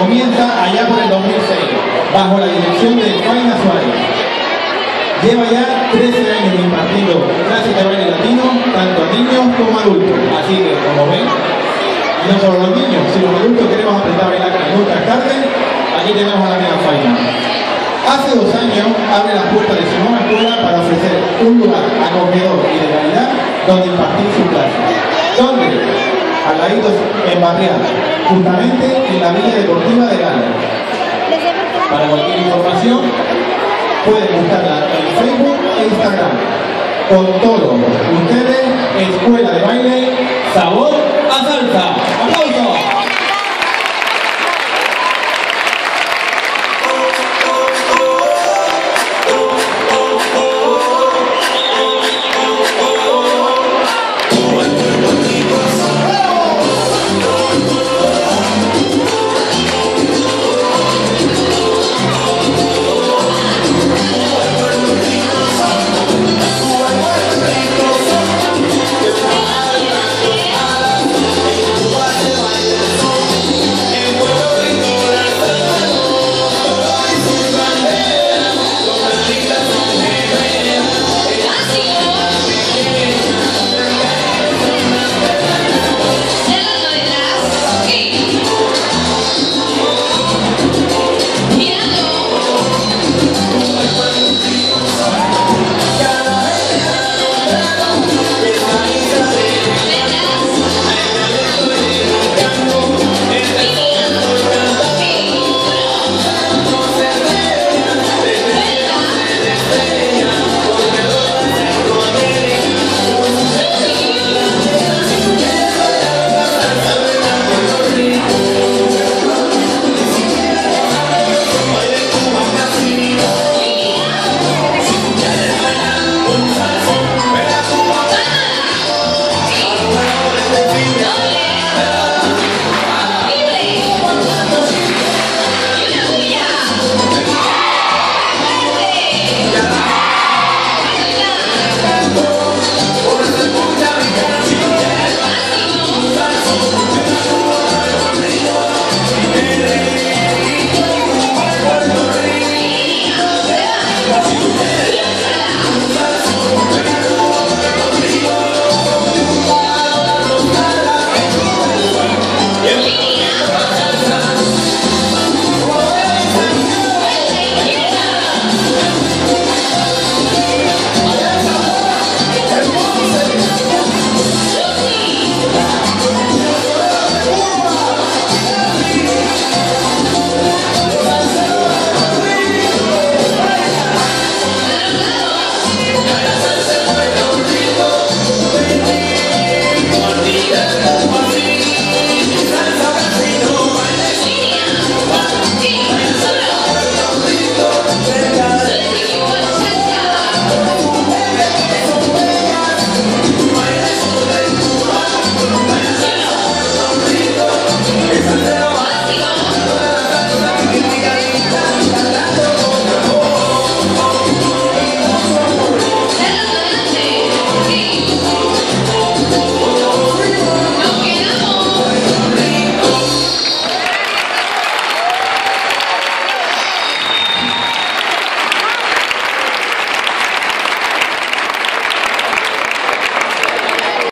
Comienza allá por el 2006, bajo la dirección de Faina Suárez. Lleva ya 13 años impartiendo clases de baile latino, tanto a niños como a adultos. Así que, como ven, no solo los niños, si los adultos queremos aprender a bailar en otras tardes, aquí tenemos a la amiga Faina. Hace 2 años abre las puertas de su nueva escuela para ofrecer un lugar acogedor y de calidad donde impartir su clase. ¿Dónde? Al ladito en Barrial, justamente en la Villa Deportiva de Gala. Para cualquier información pueden buscarla en Facebook e Instagram. Con todo, ustedes, Escuela de Baile Sabor a Salsa.